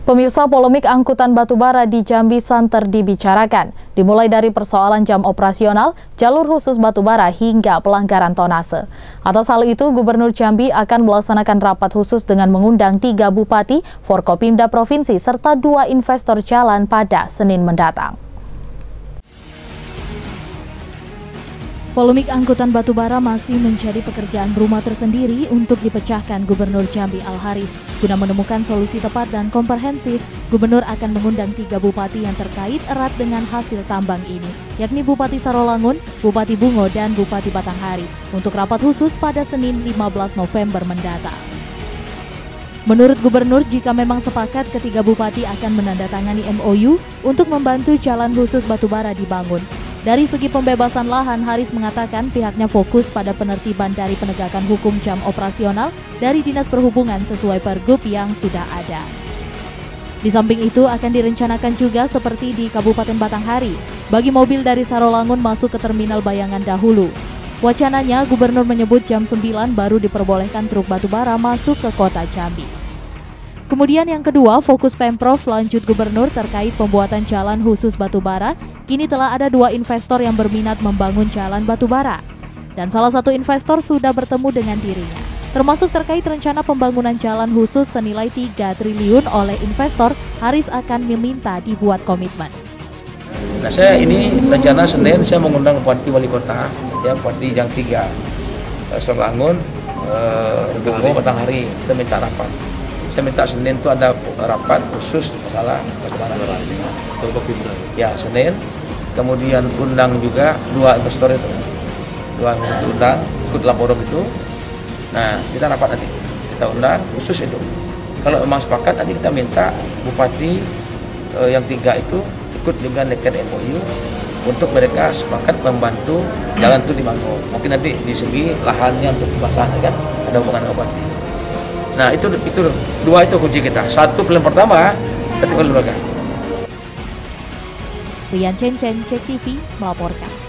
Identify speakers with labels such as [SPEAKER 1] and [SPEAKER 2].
[SPEAKER 1] Pemirsa, polemik angkutan batubara di Jambi santer dibicarakan. Dimulai dari persoalan jam operasional, jalur khusus batubara hingga pelanggaran tonnase. Atas hal itu, Gubernur Jambi akan melaksanakan rapat khusus dengan mengundang 3 bupati, Forkopimda Provinsi, serta 2 investor jalan pada Senin mendatang. Polemik angkutan batubara masih menjadi pekerjaan rumah tersendiri untuk dipecahkan Gubernur Jambi Al-Haris. Guna menemukan solusi tepat dan komprehensif, Gubernur akan mengundang 3 bupati yang terkait erat dengan hasil tambang ini, yakni Bupati Sarolangun, Bupati Bungo, dan Bupati Batanghari, untuk rapat khusus pada Senin 15 November mendatang. Menurut Gubernur, jika memang sepakat, ketiga bupati akan menandatangani MOU untuk membantu jalan khusus batubara dibangun. Dari segi pembebasan lahan, Haris mengatakan pihaknya fokus pada penertiban dari penegakan hukum jam operasional dari Dinas Perhubungan sesuai Pergub yang sudah ada. Di samping itu akan direncanakan juga seperti di Kabupaten Batanghari, bagi mobil dari Sarolangun masuk ke Terminal Bayangan dahulu. Wacananya, Gubernur menyebut jam 9 baru diperbolehkan truk batubara masuk ke kota Jambi. Kemudian yang kedua, fokus Pemprov lanjut Gubernur terkait pembuatan jalan khusus batubara. Kini telah ada 2 investor yang berminat membangun jalan batubara. Dan salah satu investor sudah bertemu dengan dirinya. Termasuk terkait rencana pembangunan jalan khusus senilai 3 triliun oleh investor, Haris akan meminta dibuat komitmen.
[SPEAKER 2] Nah, saya ini rencana Senin saya mengundang Bupati Wali Kota, ya Bupati yang 3, Sarolangun, Bungo, Batanghari, kita minta rapat. Saya minta Senin itu ada rapat khusus masalah batubara. Ya, Senin. Kemudian undang juga 2 investor itu. 2 investor diundang, ikut dalam forum itu. Nah, kita rapat nanti. Kita undang khusus itu. Kalau memang sepakat, nanti kita minta Bupati yang 3 itu ikut juga neken MOU untuk mereka sepakat membantu jalan itu dibangun. Mungkin nanti di segi lahannya untuk pembahasan, kan ada hubungan Bupati. Nah, itu 2 itu kunci kita. 1 pilihan pertama, ketika lembaga.
[SPEAKER 1] Rian Cencen, Cek TV melaporkan.